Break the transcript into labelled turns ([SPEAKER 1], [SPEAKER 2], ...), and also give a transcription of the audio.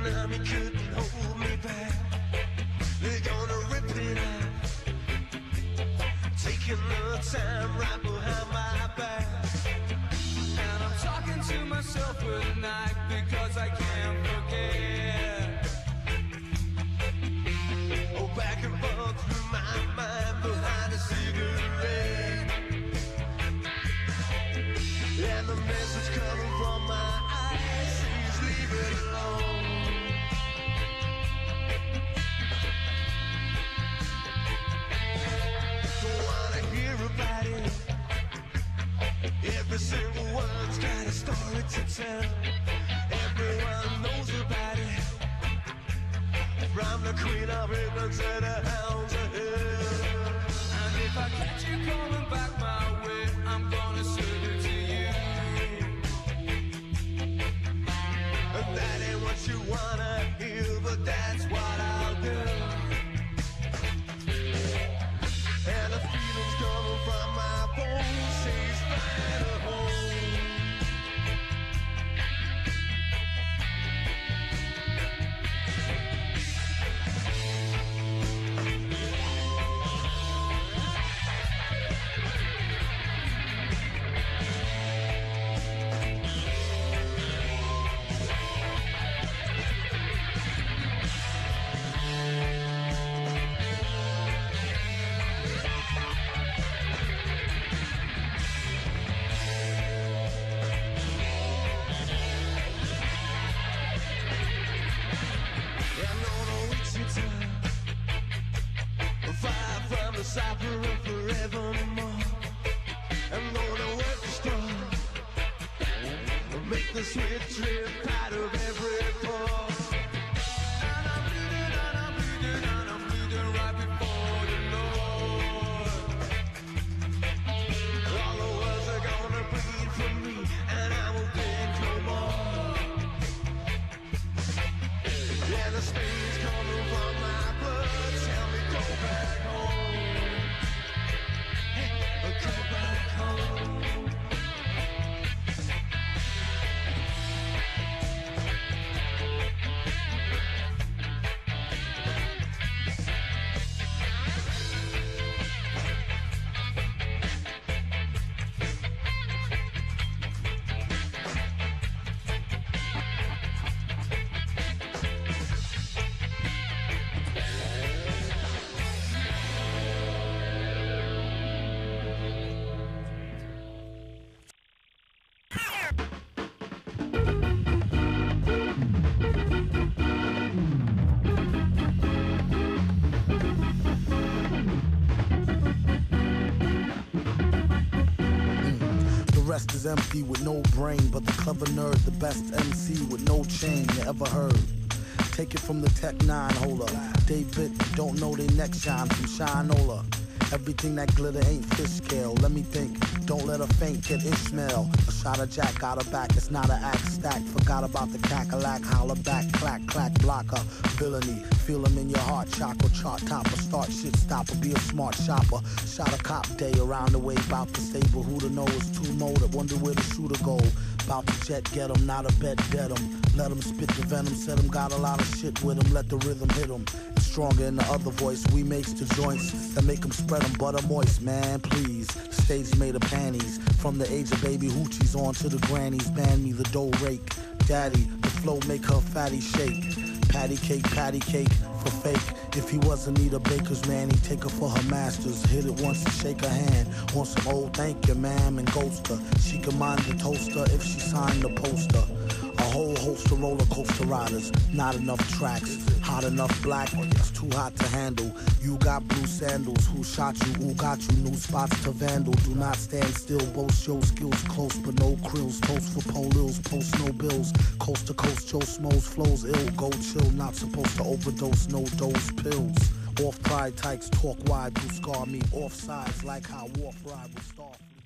[SPEAKER 1] tsunami couldn't hold me back. They're gonna rip it out, taking the time right behind my back. And I'm talking to myself at night because I can't forget. Oh, back and forth through my mind behind a cigarette. And the message coming from my eyes says leave it alone. Don't wanna hear about it. Every single one's got a story to tell. Everyone knows about it. From the queen of England to the hounds of hell. And if I catch you coming back my way, I'm gonna serve it to you. And that ain't what you wanna hear, but that's what I'll do. And the feeling's coming from my bones, she's right at home. Fire from the cypher forevermore. I'm gonna work the store, make the sweet drip out of every pore. And I'm bleeding, and I'm bleeding, and I'm bleeding right before the Lord. All the words are gonna bleed from me, and I won't think no more. And the stains coming from my blood tell me go back home. Go back home.
[SPEAKER 2] The rest is empty with no brain, but the clever nerd, the best MC with no chain you ever heard. Take it from the Tech 9 holder. They bit, don't know they neck shine from Shinola. Everything that glitter ain't fish scale. Let me think, don't let a faint get Ishmael. A shot of Jack got her back, it's not an act stack. Forgot about the cackalack, holler back, clack, clack, blocker. Villainy, feel him in your heart, chakra, chart topper. Start shit stopper, be a smart shopper. Shot a cop day around the way, bout the stable. Who to know is too molded, wonder where the shooter go. Bout to jet, get him, not a bet, dead him. Let him spit the venom, said him got a lot of shit with him. Let the rhythm hit him. It's stronger in the other voice, we makes the joints that make him spread them butter moist, man, please. Stage made of panties, from the age of baby hoochies on to the grannies. Ban me the dough rake, daddy, the flow make her fatty shake. Patty cake for fake. If he wasn't need a baker's man, he'd take her for her masters. Hit it once and shake her hand. On some old thank you, ma'am, and ghost her. She can mind the toaster if she signed the poster. A whole host of roller coaster riders, not enough tracks. Hot enough black, it's too hot to handle. You got blue sandals, who shot you, who got you? New spots to vandal. Do not stand still, boast your skills close, but no krills. Toast for polils, post no bills. Coast to coast, Joe Smoes flows ill. Go chill, not supposed to overdose, no dose pills. Off pride tykes, talk wide, who scar me. Off sides, like how Warf ride with Starfleet.